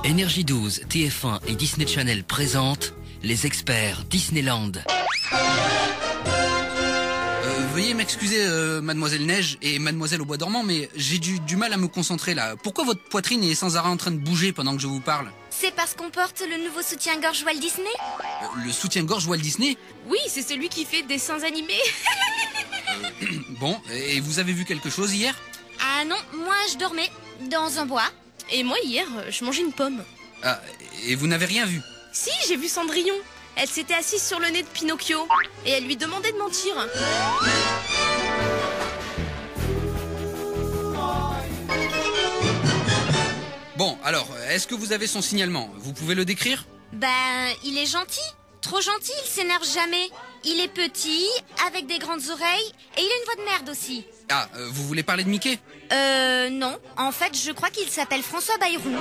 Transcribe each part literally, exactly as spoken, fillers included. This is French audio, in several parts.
Énergie douze, T F un et Disney Channel présentent les experts Disneyland. Euh, veuillez m'excuser, euh, mademoiselle Neige et mademoiselle au bois dormant, mais j'ai du, du mal à me concentrer là. Pourquoi votre poitrine est sans arrêt en train de bouger pendant que je vous parle? C'est parce qu'on porte le nouveau soutien-gorge Walt Disney. euh, Le soutien-gorge Walt Disney? Oui, c'est celui qui fait dessins animés. euh, Bon, et vous avez vu quelque chose hier? Ah non, moi je dormais dans un bois. Et moi, hier, je mangeais une pomme. Ah, et vous n'avez rien vu? Si, j'ai vu Cendrillon. Elle s'était assise sur le nez de Pinocchio. Et elle lui demandait de mentir. Bon, alors, est-ce que vous avez son signalement? Vous pouvez le décrire? Ben, il est gentil. Trop gentil, il s'énerve jamais. Il est petit, avec des grandes oreilles, et il a une voix de merde aussi. Ah, euh, vous voulez parler de Mickey? Euh, non. En fait, je crois qu'il s'appelle François Bayrou.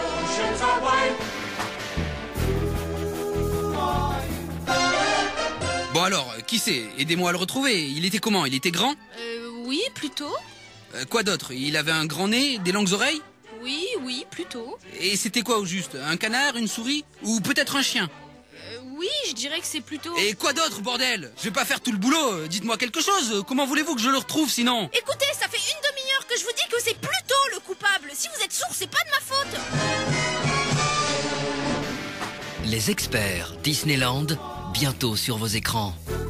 Bon alors, qui c'est? Aidez-moi à le retrouver. Il était comment? Il était grand? Euh, oui, plutôt. Euh, Quoi d'autre? Il avait un grand nez, des longues oreilles? Oui, oui, plutôt. Et c'était quoi au juste? Un canard, une souris? Ou peut-être un chien? Euh, oui, je dirais que c'est plutôt... Et quoi d'autre, bordel? Je vais pas faire tout le boulot. Dites-moi quelque chose. Comment voulez-vous que je le retrouve sinon? Écoutez, ça fait une demi-heure que je vous dis que c'est plutôt le coupable. Si vous êtes sourd, c'est pas de ma faute. Les experts Disneyland, bientôt sur vos écrans.